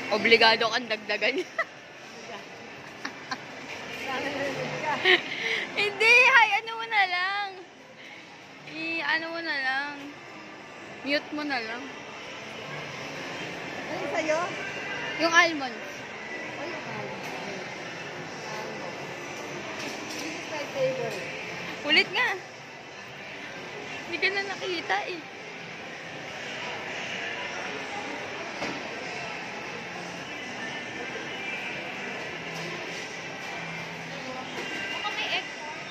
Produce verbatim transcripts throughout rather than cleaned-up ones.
Obligado kang dagdagan. Hindi, hay, ano mo na lang. I, ano mo na lang. Mute mo na lang. Ano sa'yo? Yung almonds. Ay, yung almond. This is my favorite. Ulit nga. Hindi ka na nakita eh. Baka may egg.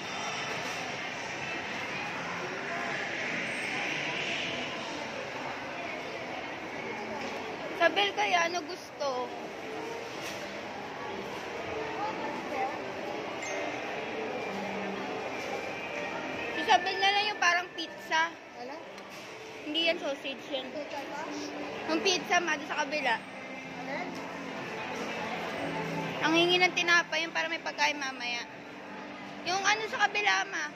Sabel kaya, ano gusto? Isabel na lang yung parang pizza. Wala? Hindi yan sausage yan. Teka pa? Yung pizza, ma, doon sa kabila. Alin? Ang hingi ng tinapay yung para may pagkain mamaya. Yung ano sa kabila, ma.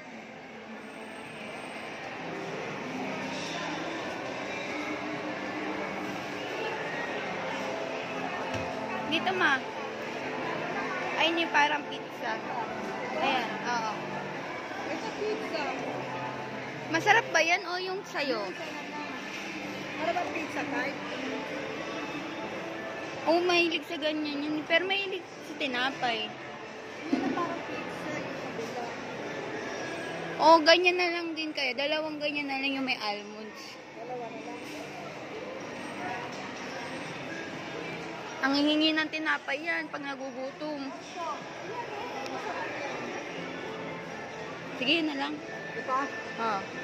Dito, ma. Ay, hindi parang pizza. Ayan, oo. Ito pizza. Masarap ba yan o yung sayo? Ano ba pizza type? Oo, mahilig sa ganyan yun. Pero mahilig sa tinapay. Yun na parang pizza. Yung kabila. Oo, ganyan na lang din kaya. Dalawang ganyan na lang yung may almonds. Dalawa na lang. Ang hihingi ng tinapay yan pag nagugutom. Sige, yun na lang. Ito? Oo.